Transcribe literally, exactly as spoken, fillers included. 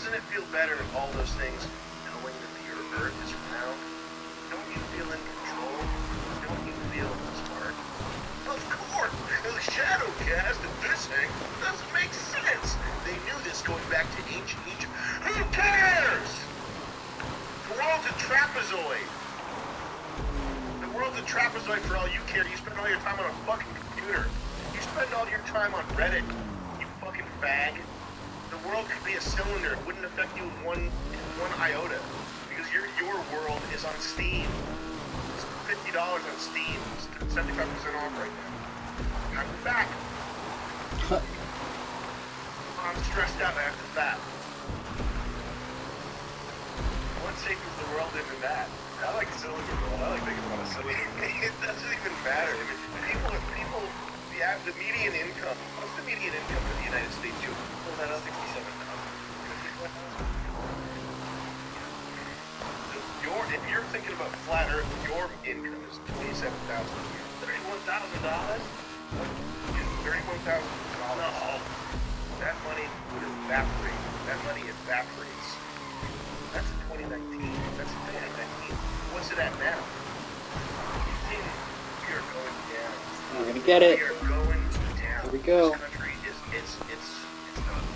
doesn't it feel better in all those things knowing that the Earth is round? Don't you feel in control? Don't you feel smart? Of course! The Shadowcast and this thing doesn't make sense! They knew this going back to ancient Egypt. Who cares? The world's a trapezoid. The world's a trapezoid for all you care. You spend all your time on a fucking computer. You spend all your time on Reddit, you fucking fag. The world could be a cylinder. It wouldn't affect you in one, in one iota. Because your your world is on Steam. It's fifty dollars on Steam. It's seventy-five percent off right now. I'm back. I'm stressed out after that. What safes the world into that? I like cylinder world. I like thinking about a cylinder. It doesn't even matter. I mean, people, people, the, the median income. What's the median income for the United States? You pull that up, sixty-seven thousand. Your, if you're thinking about flat Earth, your income is twenty-seven thousand. Thirty-one thousand dollars. Thirty-one thousand dollars. No, that money would evaporate. That money evaporates. That's twenty nineteen. That's twenty nineteen. What's it at now? We are going down. We're gonna get it. We are going down. Here we go. This country is it's it's it's not